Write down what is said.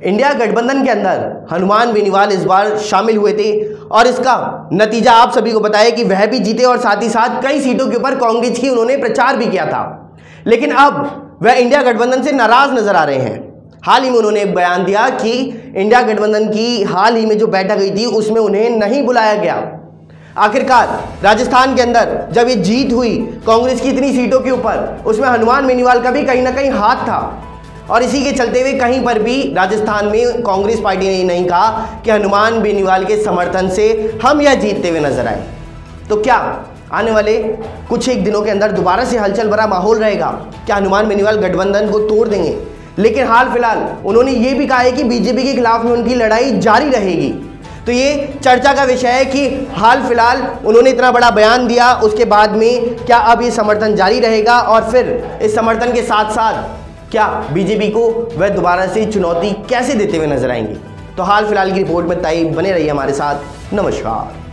India गठबंधन के अंदर हनुमान बेनीवाल इस बार शामिल हुए थे और इसका नतीजा आप सभी को बताया कि वह भी जीते और साथ ही साथ कई सीटों के ऊपर कांग्रेस की उन्होंने प्रचार भी किया था। लेकिन अब वह इंडिया गठबंधन से नाराज नजर आ रहे हैं। हाल ही में उन्होंने एक बयान दिया कि इंडिया गठबंधन की हाल ही में जो बैठक हुई थी उसमें उन्हें नहीं बुलाया गया। आखिरकार राजस्थान के अंदर जब ये जीत हुई कांग्रेस की इतनी सीटों के ऊपर, उसमें हनुमान बेनीवाल का भी कहीं ना कहीं हाथ था और इसी के चलते हुए कहीं पर भी राजस्थान में कांग्रेस पार्टी ने नहीं कहा कि हनुमान बेनीवाल के समर्थन से हम यह जीतते हुए नजर आए। तो क्या आने वाले कुछ एक दिनों के अंदर दोबारा से हलचल भरा माहौल रहेगा? क्या हनुमान बेनीवाल गठबंधन को तोड़ देंगे? लेकिन हाल फिलहाल उन्होंने ये भी कहा है कि बीजेपी के खिलाफ में उनकी लड़ाई जारी रहेगी। तो ये चर्चा का विषय है कि हाल फिलहाल उन्होंने इतना बड़ा बयान दिया, उसके बाद में क्या अब ये समर्थन जारी रहेगा और फिर इस समर्थन के साथ साथ क्या बीजेपी को वह दोबारा से चुनौती कैसे देते हुए नजर आएंगे? तो हाल फिलहाल की रिपोर्ट में ताई बने रहिए हमारे साथ। नमस्कार।